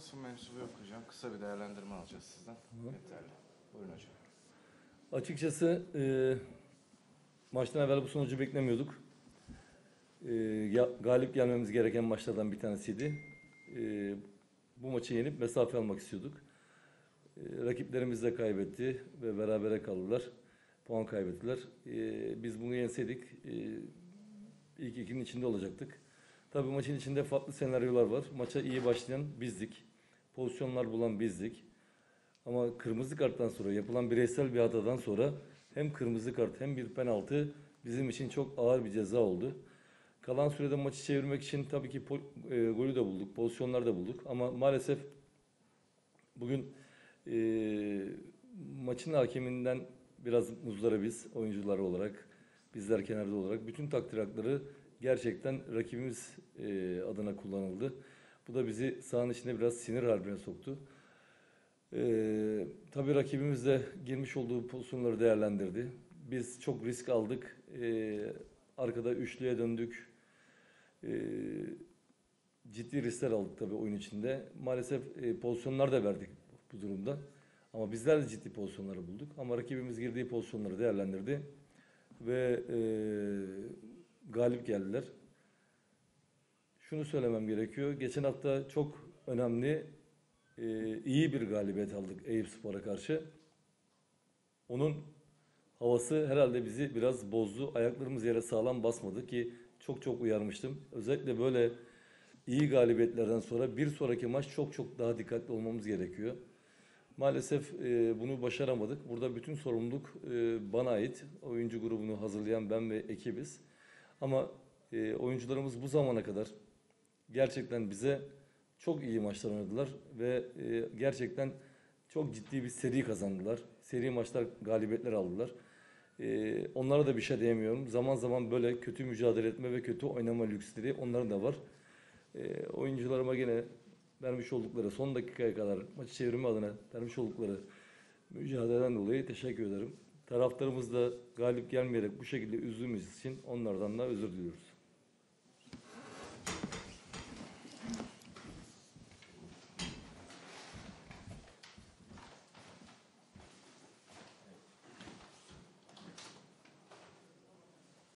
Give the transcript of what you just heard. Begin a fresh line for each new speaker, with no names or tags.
basın mensubu yok hocam. Kısa bir değerlendirme alacağız sizden.
Tamam.
Yeterli. Buyurun hocam.
Açıkçası maçtan evvel bu sonucu beklemiyorduk. Galip gelmemiz gereken maçlardan bir tanesiydi. Bu maçı yenip mesafe almak istiyorduk. Rakiplerimiz de kaybetti ve berabere kaldılar. Puan kaybettiler. Biz bunu yenseydik ilk ikinin içinde olacaktık. Tabii maçın içinde farklı senaryolar var. Maça iyi başlayan bizdik. Pozisyonlar bulan bizdik. Ama kırmızı karttan sonra yapılan bireysel bir hatadan sonra hem kırmızı kart hem bir penaltı bizim için çok ağır bir ceza oldu. Kalan sürede maçı çevirmek için tabii ki golü de bulduk, pozisyonlar da bulduk. Ama maalesef bugün maçın hakeminden biraz muzdaribiz oyuncular olarak, bizler kenarda olarak. Bütün takdir hakları gerçekten rakibimiz adına kullanıldı. Bu da bizi sahanın içinde biraz sinir harbine soktu. Tabii rakibimiz de girmiş olduğu pozisyonları değerlendirdi. Biz çok risk aldık. Arkada üçlüye döndük. Ciddi riskler aldık tabii oyun içinde. Maalesef pozisyonlar da verdik bu durumda. Ama bizler de ciddi pozisyonları bulduk. Ama rakibimiz girdiği pozisyonları değerlendirdi. Ve galip geldiler. Şunu söylemem gerekiyor. Geçen hafta çok önemli, iyi bir galibiyet aldık Eyüpspor'a karşı. Onun havası herhalde bizi biraz bozdu. Ayaklarımız yere sağlam basmadı ki çok uyarmıştım. Özellikle böyle iyi galibiyetlerden sonra bir sonraki maç çok daha dikkatli olmamız gerekiyor. Maalesef bunu başaramadık. Burada bütün sorumluluk bana ait. Oyuncu grubunu hazırlayan ben ve ekibiz. Ama oyuncularımız bu zamana kadar gerçekten bize çok iyi maçlar oynadılar ve gerçekten çok ciddi bir seri kazandılar. Seri maçlar, galibiyetler aldılar. Onlara da bir şey diyemiyorum. Zaman zaman böyle kötü mücadele etme ve kötü oynama lüksleri onların da var. Oyuncularıma gene vermiş oldukları son dakikaya kadar maçı çevirme adına vermiş oldukları mücadeleden dolayı teşekkür ederim. Taraftarımız da galip gelmeyerek bu şekilde üzdüğümüz için onlardan da özür diliyoruz.